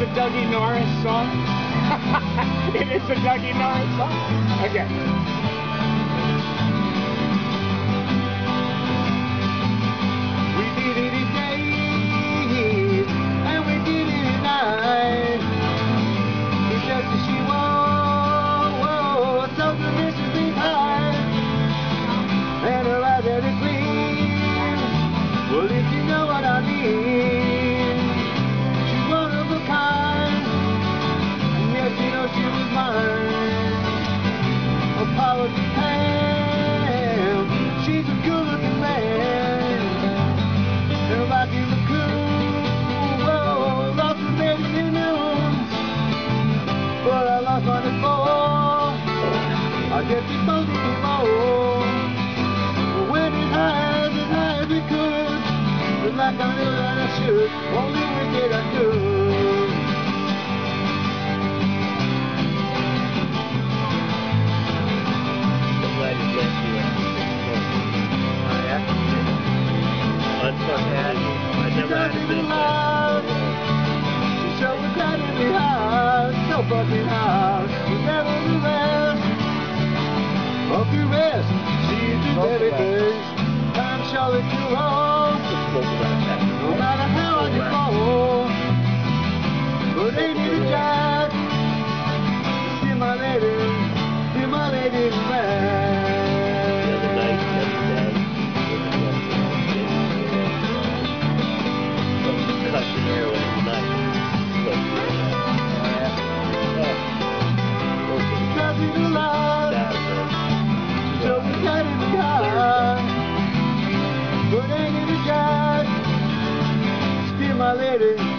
a Dougie Norris song? It is a Dougie Norris song? Okay. We did it in day, and we did it at night. It's just that she whoa, so deliciously high. And her eyes had a gleam. Well, if you know what I mean, she's one of a kind. And yes, you know she was mine. Apology Pam, she's a good-looking man. And rocking the cool, whoa, lost the baby in noon. But I lost my before. I guess it's both anymore. When it high as it could, but like I knew that I should, only wicked I could. I'm glad you blessed you with Oh yeah? unfucked hat. I never had a big love. She showed me that in the house, so fucking hard. But nevertheless, hope you rest. She's the very best. I'm sure that you're wrong. No matter how I can fall, but ain't it a jive? Dear my lady man. The other night, concussion here when it's night. Nothing to love. So we got in the heart, but ain't it a jive? Still my lady.